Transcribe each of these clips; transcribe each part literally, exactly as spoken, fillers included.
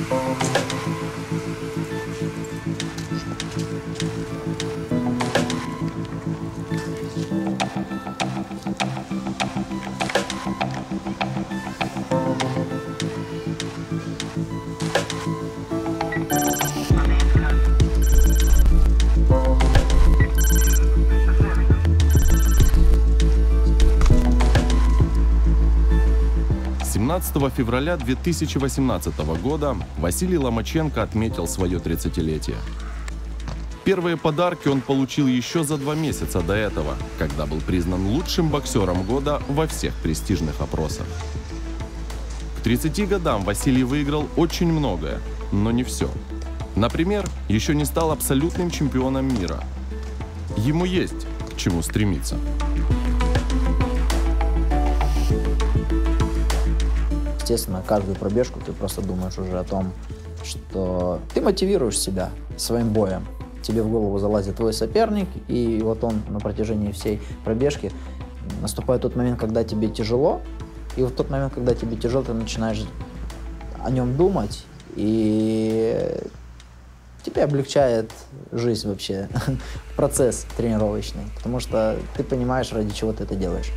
семнадцатого февраля две тысячи восемнадцатого года Василий Ломаченко отметил свое тридцатилетие. Первые подарки он получил еще за два месяца до этого, когда был признан лучшим боксером года во всех престижных опросах. К тридцати годам Василий выиграл очень многое, но не все. Например, еще не стал абсолютным чемпионом мира. Ему есть к чему стремиться. Естественно, каждую пробежку ты просто думаешь уже о том, что ты мотивируешь себя своим боем. Тебе в голову залазит твой соперник, и вот он на протяжении всей пробежки наступает тот момент, когда тебе тяжело, и в тот момент, когда тебе тяжело, ты начинаешь о нем думать, и тебе облегчает жизнь вообще, процесс тренировочный, потому что ты понимаешь, ради чего ты это делаешь.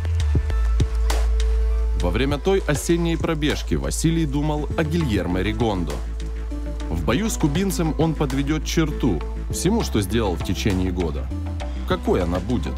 Во время той осенней пробежки Василий думал о Гильермо Ригондо. В бою с кубинцем он подведет черту всему, что сделал в течение года. Какой она будет?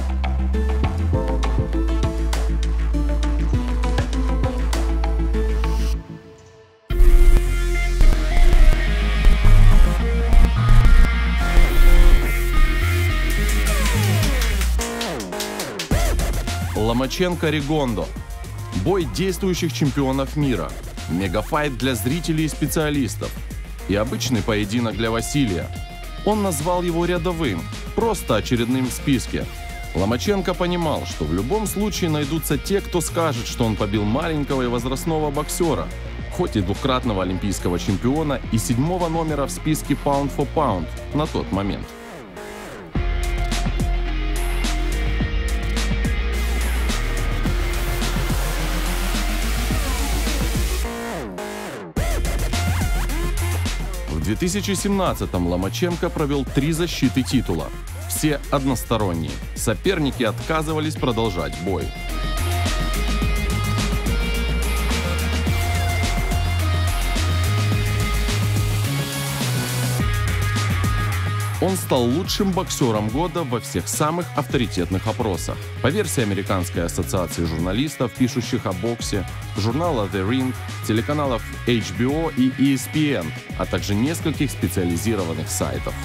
Ломаченко-Ригондо. Бой действующих чемпионов мира, мегафайт для зрителей и специалистов и обычный поединок для Василия. Он назвал его рядовым, просто очередным в списке. Ломаченко понимал, что в любом случае найдутся те, кто скажет, что он побил маленького и возрастного боксера, хоть и двукратного олимпийского чемпиона и седьмого номера в списке Pound for Pound на тот момент. В две тысячи семнадцатом Ломаченко провел три защиты титула. Все односторонние. Соперники отказывались продолжать бой. Он стал лучшим боксером года во всех самых авторитетных опросах. По версии Американской ассоциации журналистов, пишущих о боксе, журнала The Ring, телеканалов эйч би о и и эс пи эн, а также нескольких специализированных сайтов.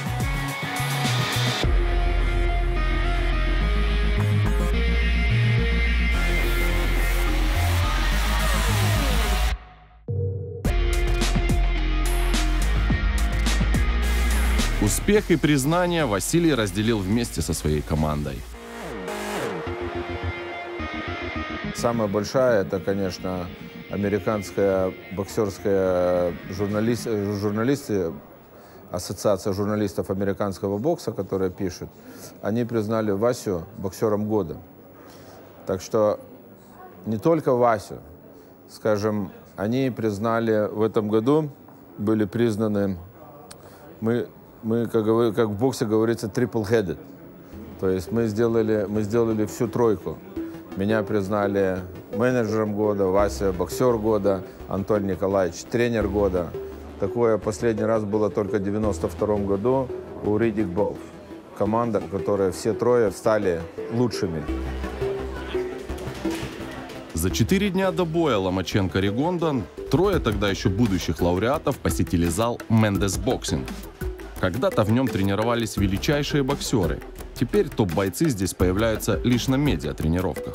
Успех и признание Василий разделил вместе со своей командой. Самая большая – это, конечно, американская боксерская журналист, журналисты, ассоциация журналистов американского бокса, которая пишет. Они признали Васю боксером года. Так что не только Васю, скажем, они признали в этом году, были признаны, мы Мы, как, как в боксе говорится, triple-headed. То есть мы сделали, мы сделали всю тройку. Меня признали менеджером года, Вася боксер года, Антон Николаевич тренер года. Такое последний раз было только в девяносто втором году у Riddick Bowe. Команда, в которой все трое стали лучшими. За четыре дня до боя Ломаченко-Ригондо трое тогда еще будущих лауреатов посетили зал Mendes Boxing. Когда-то в нем тренировались величайшие боксеры. Теперь топ-бойцы здесь появляются лишь на медиа-тренировках.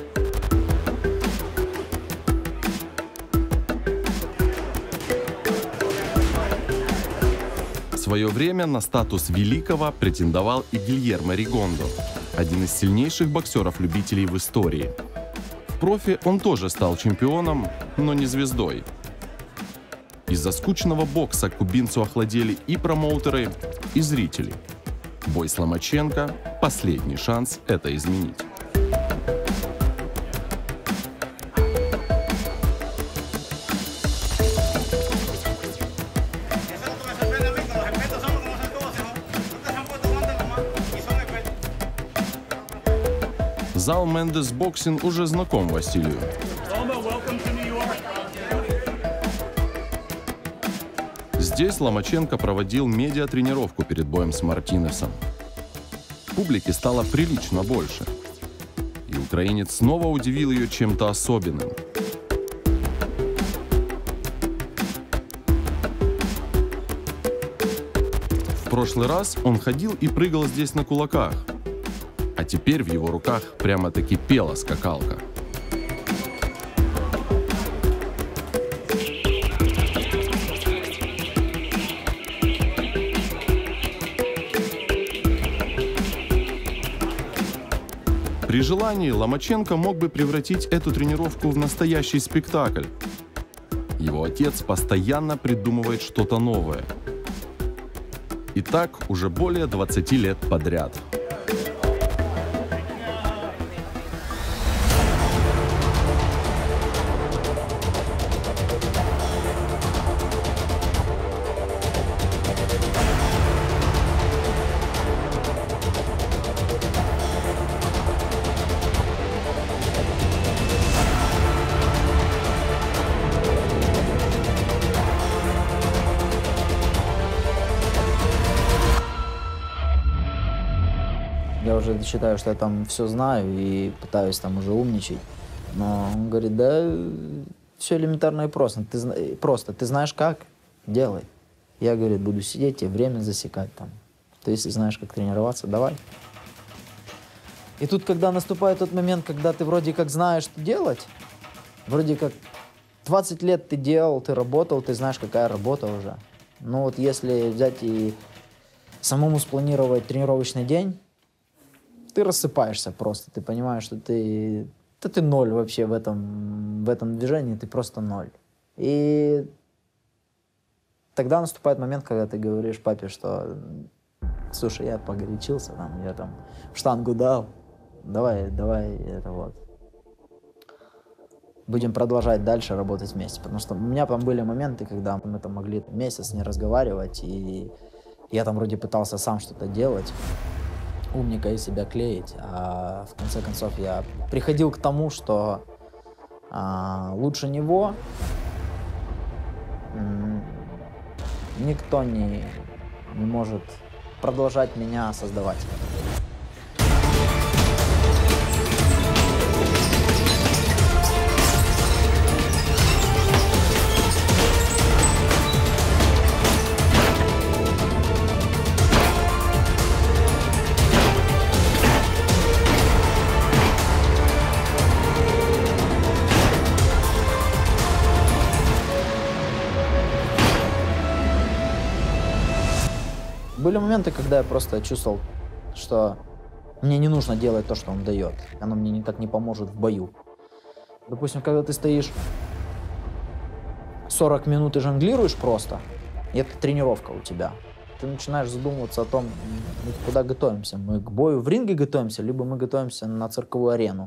В свое время на статус великого претендовал и Гильермо Ригондо, один из сильнейших боксеров-любителей в истории. В профи он тоже стал чемпионом, но не звездой. Из-за скучного бокса к кубинцу охладели и промоутеры, и зрители. Бой с Ломаченко – последний шанс это изменить. Зал Мендес Боксинг уже знаком Василию. Здесь Ломаченко проводил медиатренировку перед боем с Мартинесом. Публики стало прилично больше. И украинец снова удивил ее чем-то особенным. В прошлый раз он ходил и прыгал здесь на кулаках. А теперь в его руках прямо-таки пела скакалка. При желании Ломаченко мог бы превратить эту тренировку в настоящий спектакль. Его отец постоянно придумывает что-то новое. И так уже более двадцати лет подряд. Я уже считаю, что я там все знаю и пытаюсь там уже умничать. Но он говорит, да, все элементарно и просто. Ты, просто. Ты знаешь как? Делай. Я, говорит, буду сидеть и время засекать там. Ты, если знаешь, как тренироваться, давай. И тут, когда наступает тот момент, когда ты вроде как знаешь, что делать, вроде как двадцать лет ты делал, ты работал, ты знаешь, какая работа уже. Но вот если взять и самому спланировать тренировочный день, ты рассыпаешься просто, ты понимаешь, что ты, да ты ноль вообще в этом, в этом движении, ты просто ноль. И тогда наступает момент, когда ты говоришь папе, что, слушай, я погорячился, там, я там штангу дал, давай, давай, это вот. Будем продолжать дальше работать вместе, потому что у меня там были моменты, когда мы там могли месяц не разговаривать, и я там вроде пытался сам что-то делать, умника из себя клеить, а в конце концов я приходил к тому, что а, лучше него никто не, не может продолжать меня создавать. Были моменты, когда я просто чувствовал, что мне не нужно делать то, что он дает. Оно мне никак не поможет в бою. Допустим, когда ты стоишь сорок минут и жонглируешь просто, и это тренировка у тебя, ты начинаешь задумываться о том, куда готовимся. Мы к бою в ринге готовимся, либо мы готовимся на цирковую арену.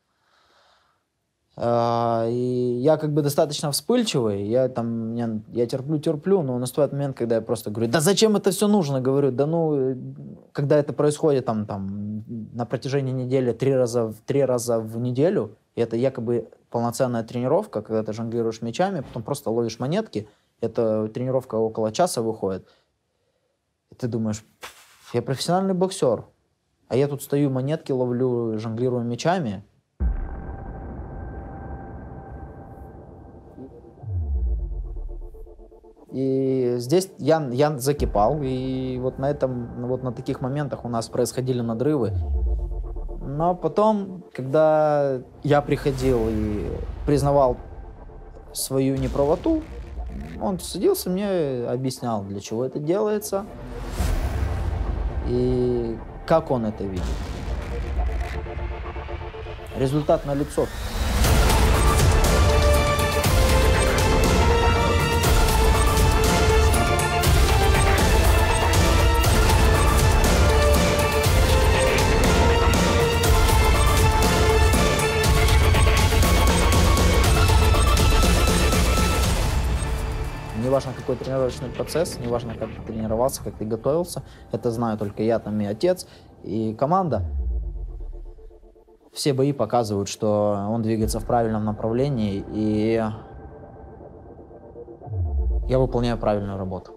И я как бы достаточно вспыльчивый, я там, я, я терплю-терплю, но наступает момент, когда я просто говорю, да зачем это все нужно, говорю, да ну, когда это происходит там, там на протяжении недели три раза, три раза в неделю, и это якобы полноценная тренировка, когда ты жонглируешь мячами, потом просто ловишь монетки, эта тренировка около часа выходит, и ты думаешь, я профессиональный боксер, а я тут стою, монетки ловлю, жонглирую мячами. И здесь я, я закипал, и вот на этом, вот на таких моментах у нас происходили надрывы. Но потом, когда я приходил и признавал свою неправоту, он садился, мне объяснял, для чего это делается и как он это видит. Результат налицо. Неважно, какой тренировочный процесс, неважно, как ты тренировался, как ты готовился, это знаю только я, там и отец, и команда. все бои показывают, что он двигается в правильном направлении, и я выполняю правильную работу.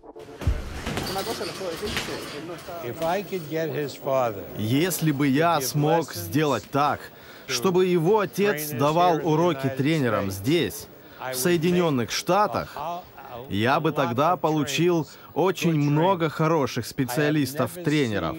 Если бы я смог сделать так, чтобы его отец давал уроки тренерам здесь, в Соединенных Штатах, я бы тогда получил очень много хороших специалистов-тренеров.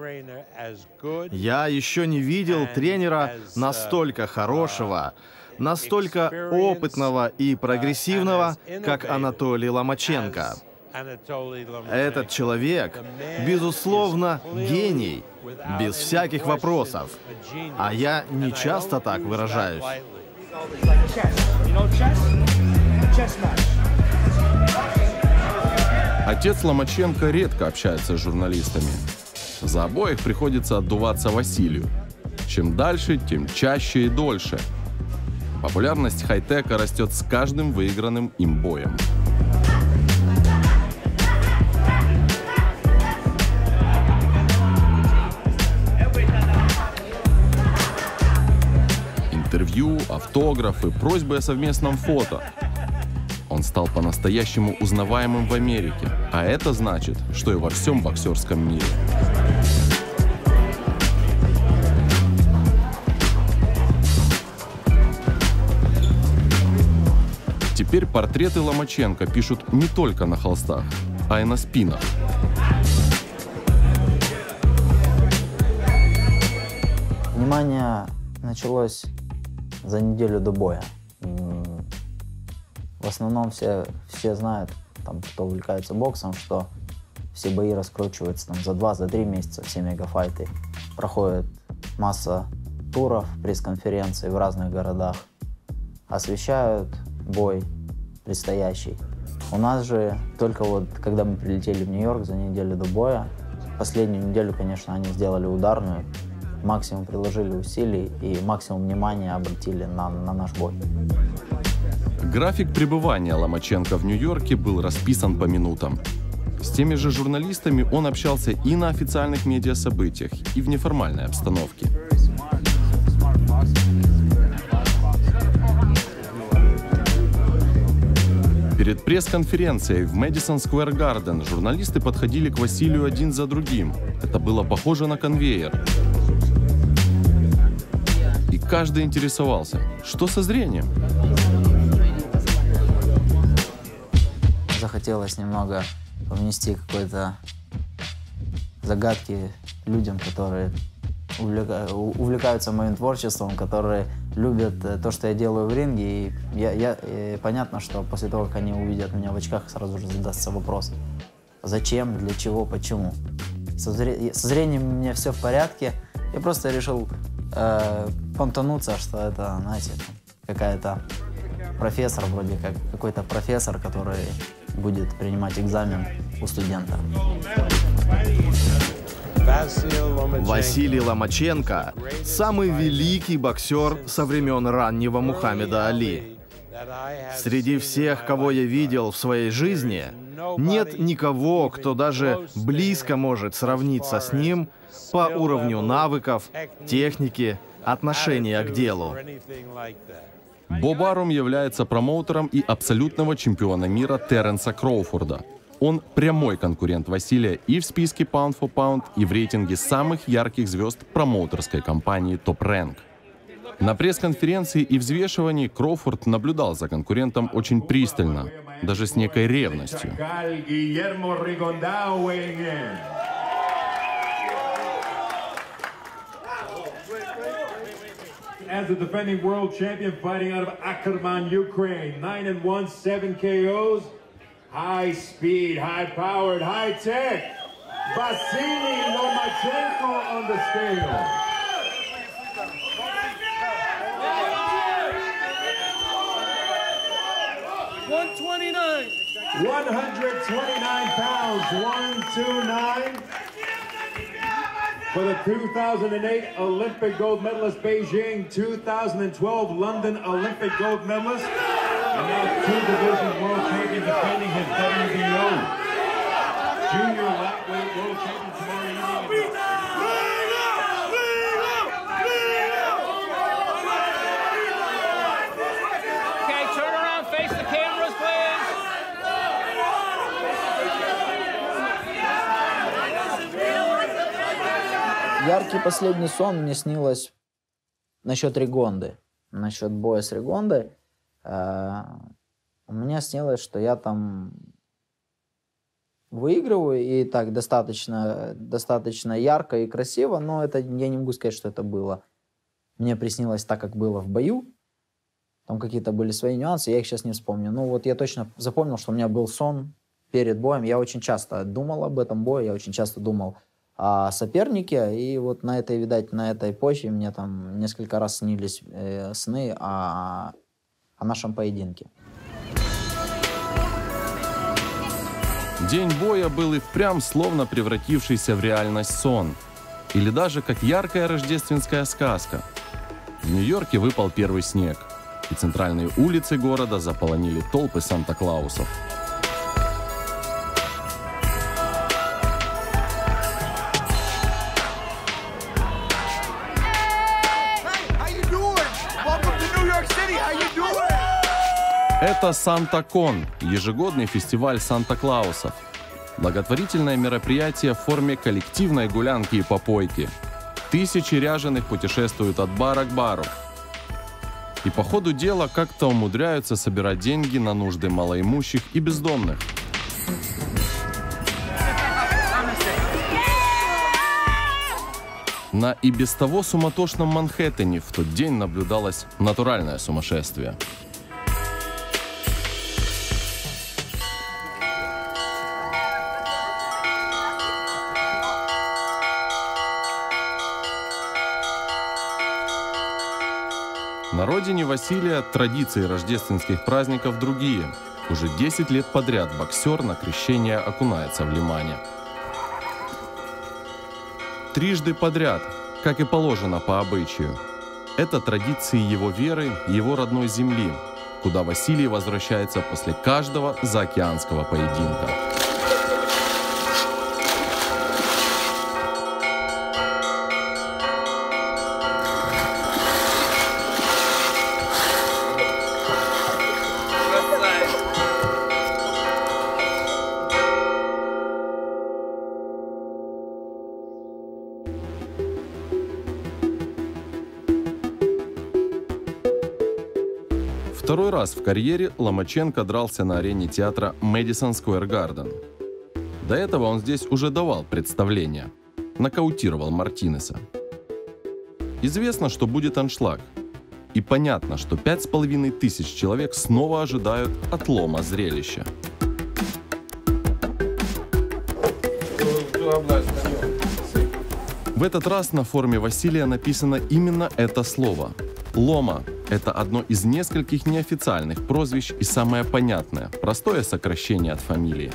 Я еще не видел тренера настолько хорошего, настолько опытного и прогрессивного, как Анатолий Ломаченко. Этот человек, безусловно, гений, без всяких вопросов. А я не часто так выражаюсь. Отец Ломаченко редко общается с журналистами. За обоих приходится отдуваться Василию. Чем дальше, тем чаще и дольше. Популярность хай-тека растет с каждым выигранным им боем. Интервью, автографы, просьбы о совместном фото. Он стал по-настоящему узнаваемым в Америке, а это значит, что и во всем боксерском мире. Теперь портреты Ломаченко пишут не только на холстах, а и на спинах. Внимание началось за неделю до боя. В основном все, все знают, там, кто увлекается боксом, что все бои раскручиваются там, за два, за три месяца, все мегафайты. Проходит масса туров, пресс-конференций в разных городах. Освещают бой предстоящий. У нас же только вот, когда мы прилетели в Нью-Йорк за неделю до боя, последнюю неделю, конечно, они сделали ударную, максимум приложили усилий и максимум внимания обратили на, на наш бой. График пребывания Ломаченко в Нью-Йорке был расписан по минутам. С теми же журналистами он общался и на официальных медиасобытиях, и в неформальной обстановке. Перед пресс-конференцией в Мэдисон Сквер Гарден журналисты подходили к Василию один за другим. Это было похоже на конвейер. И каждый интересовался, что со зрением? Захотелось немного внести какой-то загадки людям, которые увлека... увлекаются моим творчеством, которые любят то, что я делаю в ринге. И, я, я, и понятно, что после того, как они увидят меня в очках, сразу же задастся вопрос: зачем, для чего, почему. Со, зре... Со зрением у меня все в порядке. Я просто решил э, понтануться, что это, знаете, какая-то профессор, вроде как какой-то профессор, который будет принимать экзамен у студента. Василий Ломаченко – самый великий боксер со времен раннего Мухаммеда Али. Среди всех, кого я видел в своей жизни, нет никого, кто даже близко может сравниться с ним по уровню навыков, техники, отношения к делу. Боб Арум является промоутером и абсолютного чемпиона мира Терренса Кроуфорда. Он прямой конкурент Василия и в списке Pound for Pound, и в рейтинге самых ярких звезд промоутерской компании Top Rank. На пресс-конференции и взвешивании Кроуфорд наблюдал за конкурентом очень пристально, даже с некой ревностью. As the defending world champion, fighting out of Akerman, Ukraine, nine and one, seven K Os, high speed, high powered, high tech. Vasily Lomachenko on the scale. one twenty-nine. one twenty-nine pounds, one twenty-nine. For the two thousand eight Olympic gold medalist, Beijing, two thousand twelve London Olympic gold medalist, and now two division world champion defending his W B O. Junior lightweight world champion tomorrow evening. яркий последний сон мне снилось насчет Ригонды. Насчет боя с Ригондой. Э, у меня снилось, что я там выигрываю, и так достаточно, достаточно ярко и красиво, но это, я не могу сказать, что это было. Мне приснилось так, как было в бою. Там какие-то были свои нюансы, я их сейчас не вспомню. Ну вот я точно запомнил, что у меня был сон перед боем. Я очень часто думал об этом бое, я очень часто думал о сопернике. И вот на этой, видать, на этой почве мне там несколько раз снились э, сны о, о нашем поединке. День боя был и впрямь словно превратившийся в реальность сон. Или даже как яркая рождественская сказка. В Нью-Йорке выпал первый снег, и центральные улицы города заполонили толпы Санта-Клаусов. Это Санта-Кон, ежегодный фестиваль Санта-Клаусов. Благотворительное мероприятие в форме коллективной гулянки и попойки. Тысячи ряженых путешествуют от бара к бару. И по ходу дела как-то умудряются собирать деньги на нужды малоимущих и бездомных. На и без того суматошном Манхэттене в тот день наблюдалось натуральное сумасшествие. На родине Василия традиции рождественских праздников другие. Уже десять лет подряд боксер на крещение окунается в лимане. Трижды подряд, как и положено по обычаю. Это традиции его веры, его родной земли, куда Василий возвращается после каждого заокеанского поединка. Второй раз в карьере Ломаченко дрался на арене театра Мэдисон Сквер Гарден. До этого он здесь уже давал представление. Нокаутировал Мартинеса. Известно, что будет аншлаг. И понятно, что пять с половиной тысяч человек снова ожидают отлома зрелища. В этот раз на форме Василия написано именно это слово. Лома – это одно из нескольких неофициальных прозвищ и самое понятное, простое сокращение от фамилии.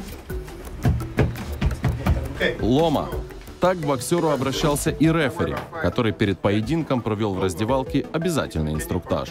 Лома. Так к боксеру обращался и рефери, который перед поединком провел в раздевалке обязательный инструктаж.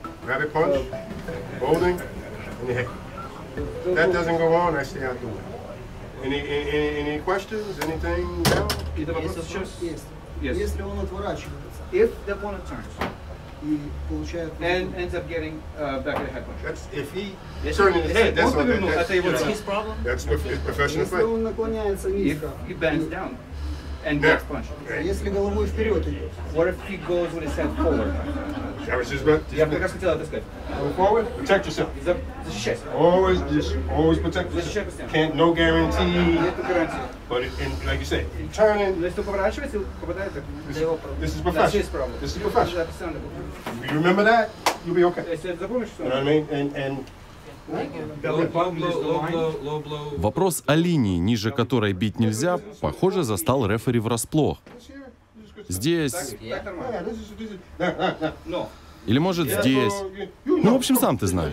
Если он отворачивается, if the opponent turns, и получает and ends up getting uh, back of the head punch. That's if he turning his head. That's his problem. That's professional fight. Если он наклоняется низко, he bends down and gets punched. Если головой вперед идет. What if he goes with his head forward? Я как раз хотел это сказать. Go forward. Protect yourself. Защищайся. Always, just always protect yourself. Can't no guarantee. Нету гарантии. But it, and like you said, turning. Но если поворачивается, попадает. This is professional. This is professional. You remember that, you'll be okay. You know what I mean? And and. Вопрос о линии, ниже которой бить нельзя, похоже, застал рефери врасплох. Здесь... Или может здесь... Ну, в общем, сам ты знаешь.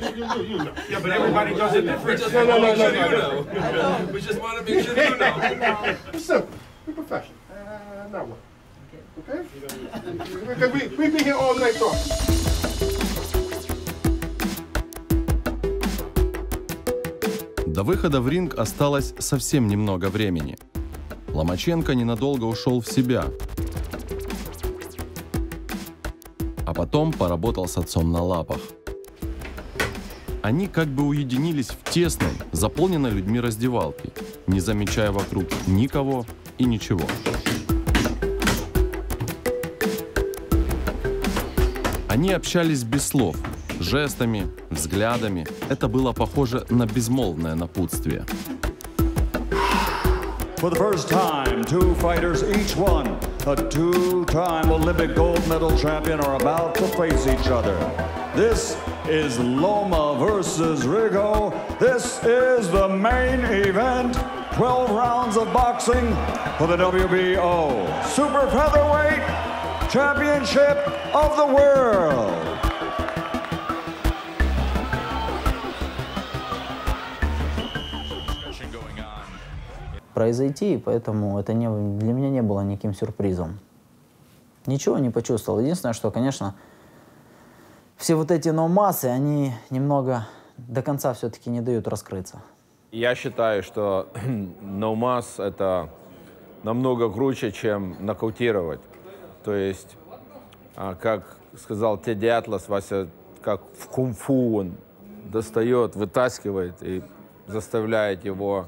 До выхода в ринг осталось совсем немного времени. Ломаченко ненадолго ушел в себя. А потом поработал с отцом на лапах. Они как бы уединились в тесной, заполненной людьми раздевалке, не замечая вокруг никого и ничего. Они общались без слов, жестами, взглядами. Это было похоже на безмолвное напутствие. For the first time, two fighters, each one a two-time Olympic gold medal champion, are about to face each other. This is Loma versus Rigo. This is the main event. twelve rounds of boxing for the W B O Super Featherweight Championship of the World. Произойти, и поэтому это не, для меня не было никаким сюрпризом. Ничего не почувствовал. Единственное, что, конечно, все вот эти ноу-массы, они немного до конца все-таки не дают раскрыться. Я считаю, что ноу-масс — это намного круче, чем нокаутировать. То есть, как сказал Тедди Атлас, Вася, как в кунг-фу он достает, вытаскивает и заставляет его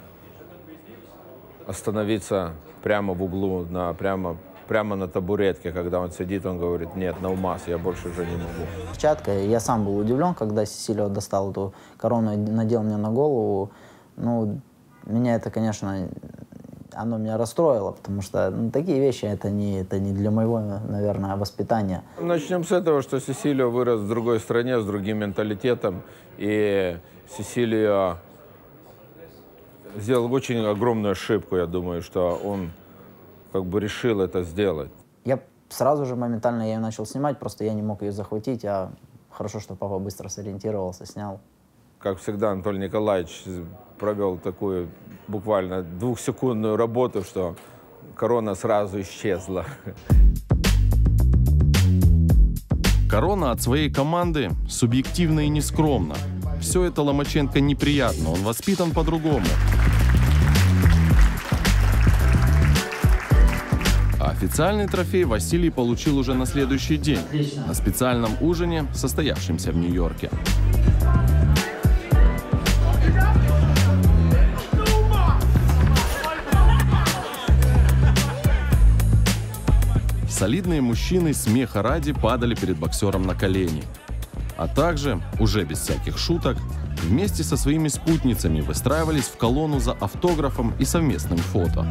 остановиться прямо в углу, на, прямо, прямо на табуретке. Когда он сидит, он говорит: нет, ноу-масс, я больше уже не могу. Перчатка. Я сам был удивлен, когда Сесилио достал эту корону и надел мне на голову. Ну, меня это, конечно, оно меня расстроило, потому что ну, такие вещи, это не, это не для моего, наверное, воспитания. Начнем с этого, что Сесилио вырос в другой стране, с другим менталитетом, и Сесилио сделал очень огромную ошибку, я думаю, что он как бы решил это сделать. Я сразу же моментально ее начал снимать, просто я не мог ее захватить, а хорошо, что папа быстро сориентировался, снял. Как всегда, Анатолий Николаевич провел такую буквально двухсекундную работу, что корона сразу исчезла. Корона от своей команды субъективно и нескромно. Все это Ломаченко неприятно, он воспитан по-другому. А официальный трофей Василий получил уже на следующий день, Отлично. На специальном ужине, состоявшемся в Нью-Йорке. Солидные мужчины смеха ради падали перед боксером на колени. А также, уже без всяких шуток, вместе со своими спутницами выстраивались в колонну за автографом и совместным фото.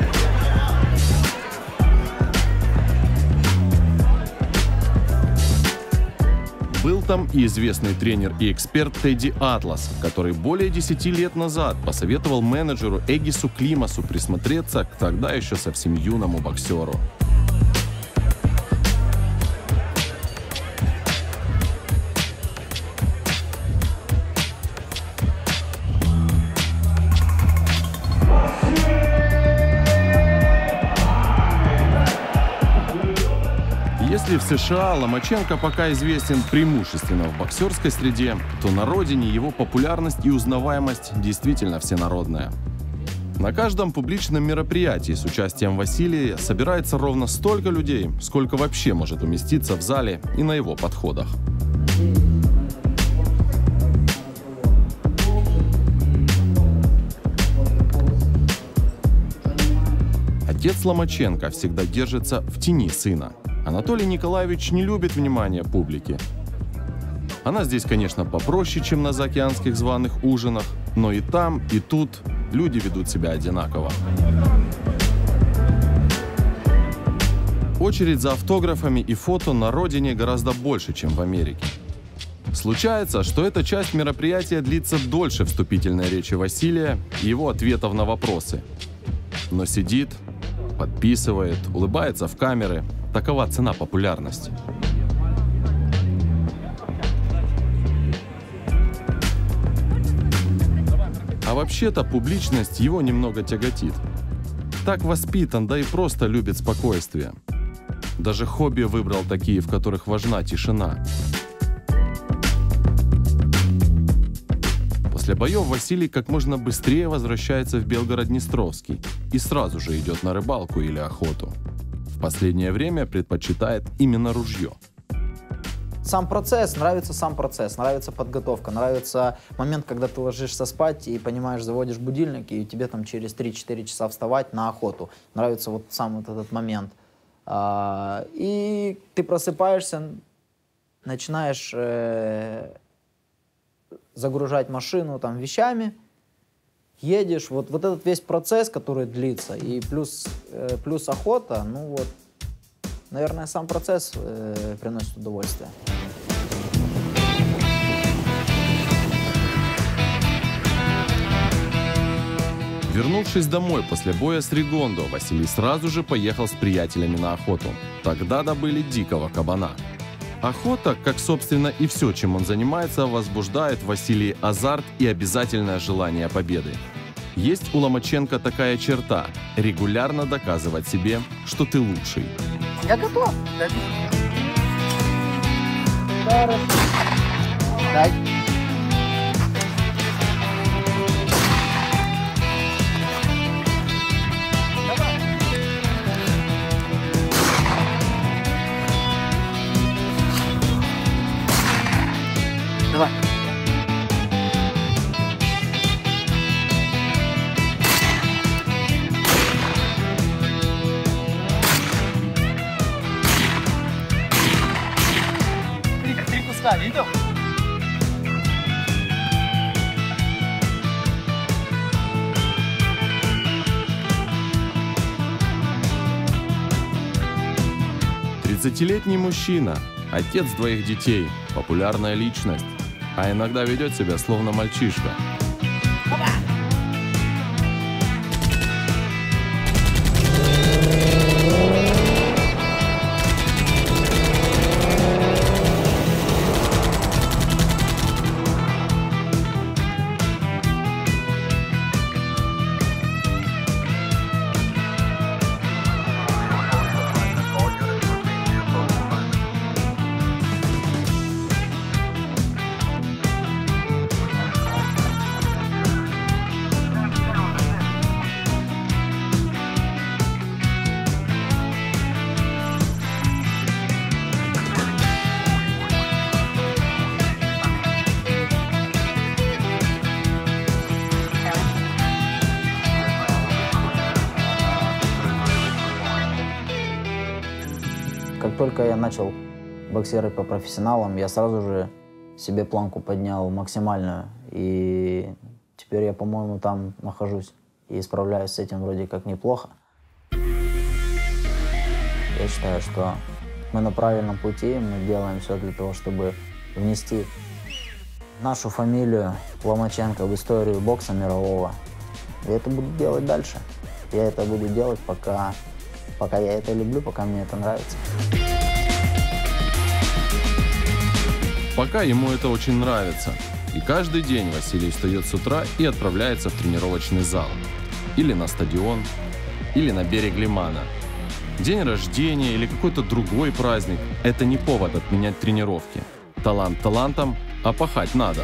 Был там и известный тренер и эксперт Тедди Атлас, который более десяти лет назад посоветовал менеджеру Эгису Климасу присмотреться к тогда еще совсем юному боксеру. Если в США Ломаченко пока известен преимущественно в боксерской среде, то на родине его популярность и узнаваемость действительно всенародная. На каждом публичном мероприятии с участием Василия собирается ровно столько людей, сколько вообще может уместиться в зале и на его подходах. Отец Ломаченко всегда держится в тени сына. Анатолий Николаевич не любит внимания публики. Она здесь, конечно, попроще, чем на заокеанских званых ужинах, но и там, и тут люди ведут себя одинаково. Очередь за автографами и фото на родине гораздо больше, чем в Америке. Случается, что эта часть мероприятия длится дольше вступительной речи Василия и его ответов на вопросы. Но сидит, подписывает, улыбается в камеры. Такова цена популярности. А вообще-то публичность его немного тяготит. Так воспитан, да и просто любит спокойствие. Даже хобби выбрал такие, в которых важна тишина. После боев Василий как можно быстрее возвращается в Белгород-Днестровский и сразу же идет на рыбалку или охоту. В последнее время предпочитает именно ружье. Сам процесс, нравится сам процесс, нравится подготовка, нравится момент, когда ты ложишься спать и, понимаешь, заводишь будильник, и тебе там через три-четыре часа вставать на охоту. Нравится вот сам вот этот момент. И ты просыпаешься, начинаешь э, загружать машину там вещами, едешь, вот, вот этот весь процесс, который длится, и плюс, э, плюс охота, ну вот, наверное, сам процесс э, приносит удовольствие. Вернувшись домой после боя с Ригондо, Василий сразу же поехал с приятелями на охоту. Тогда добыли дикого кабана. Охота, как, собственно, и все, чем он занимается, возбуждает в Василии азарт и обязательное желание победы. Есть у Ломаченко такая черта – регулярно доказывать себе, что ты лучший. Я готов. Дай. Давай. Три, три куска, видел? тридцатилетний мужчина, отец двоих детей, популярная личность, а иногда ведет себя словно мальчишка. Как только я начал боксировать по профессионалам, я сразу же себе планку поднял максимальную. И теперь я, по-моему, там нахожусь и справляюсь с этим вроде как неплохо. Я считаю, что мы на правильном пути, мы делаем все для того, чтобы внести нашу фамилию Ломаченко в историю бокса мирового. Я это буду делать дальше. Я это буду делать, пока... Пока я это люблю, пока мне это нравится. Пока ему это очень нравится. И каждый день Василий встает с утра и отправляется в тренировочный зал. Или на стадион, или на берег Лимана. День рождения или какой-то другой праздник – это не повод отменять тренировки. Талант талантом, а пахать надо.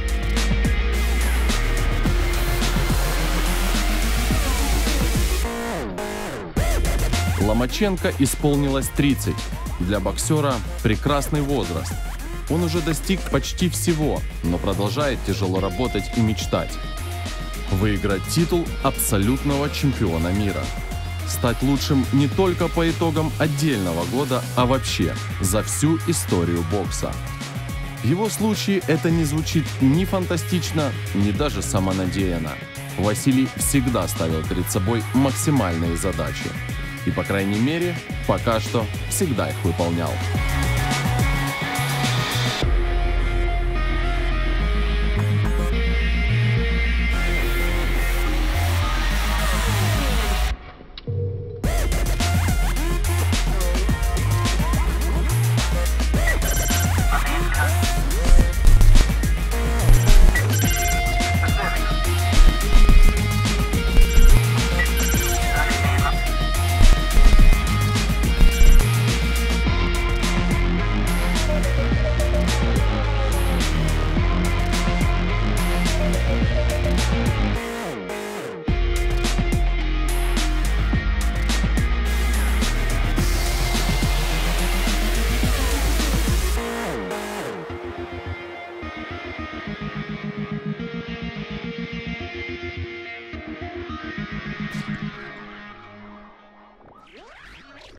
Ломаченко исполнилось тридцать. Для боксера прекрасный возраст. Он уже достиг почти всего, но продолжает тяжело работать и мечтать. Выиграть титул абсолютного чемпиона мира. Стать лучшим не только по итогам отдельного года, а вообще за всю историю бокса. В его случае это не звучит ни фантастично, ни даже самонадеянно. Василий всегда ставил перед собой максимальные задачи. И, по крайней мере, пока что всегда их выполнял.